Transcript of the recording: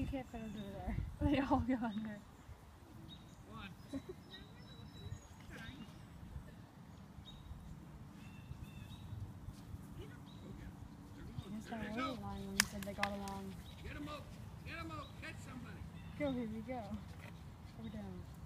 can't fit under there. They all go under. One. I guess that was a line when he said they got along. Get him up. Get him up. Catch somebody. Go, baby, go. Over down.